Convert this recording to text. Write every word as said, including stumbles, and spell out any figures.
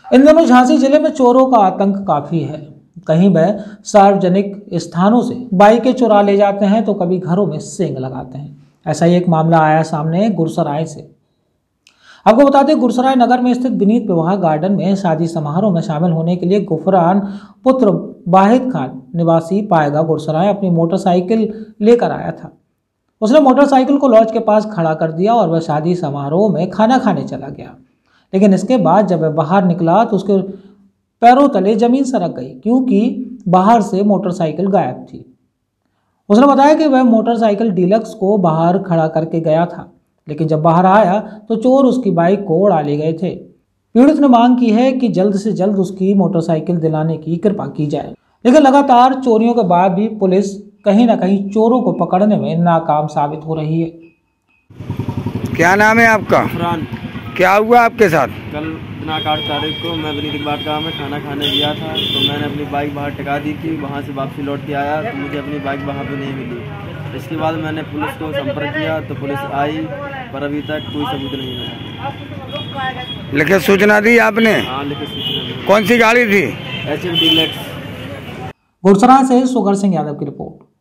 इन दिनों झांसी जिले में चोरों का आतंक काफी है। कहीं वह सार्वजनिक स्थानों से बाइकें चुरा ले जाते हैं तो कभी घरों में सींग लगाते हैं। ऐसा ही एक मामला आया सामने गुरसराय से। आपको बता दें, गुरसराय नगर में स्थित विनीत विवाह गार्डन में शादी समारोह में शामिल होने के लिए गुफरान पुत्र वाहिद खान निवासी पाएगा गुरसराय अपनी मोटरसाइकिल लेकर आया था। उसने मोटरसाइकिल को लॉज के पास खड़ा कर दिया और वह शादी समारोह में खाना खाने चला गया। लेकिन इसके बाद जब वह बाहर निकला तो उसके पैरों तले जमीन सरक गई, क्योंकि बाहर से मोटरसाइकिल गायब थी। उसने बताया कि वह मोटरसाइकिल डीलक्स को बाहर खड़ा करके गया था, लेकिन जब बाहर आया तो चोर उसकी बाइक को उड़ा ले गए थे। पीड़ित ने मांग की है कि जल्द से जल्द उसकी मोटरसाइकिल दिलाने की कृपा की जाए। लेकिन लगातार चोरियों के बाद भी पुलिस कहीं ना कहीं चोरों को पकड़ने में नाकाम साबित हो रही है। क्या नाम है आपका? फरहान। क्या हुआ आपके साथ? कल दिनांक आठ तारीख को मैं विनीत बाटगांव में खाना खाने गया था, तो मैंने अपनी बाइक बाहर टिका दी थी। वहाँ से वापसी लौट के आया तो मुझे अपनी बाइक वहाँ पे नहीं मिली। इसके बाद मैंने पुलिस को संपर्क किया तो पुलिस आई, पर अभी तक कोई सबूत नहीं मिला। लिखित सूचना दी आपने? हाँ, लिखित सूचना दी। कौन सी गाड़ी थी? H F deluxe. गुरसराय से सुगर सिंह यादव की रिपोर्ट।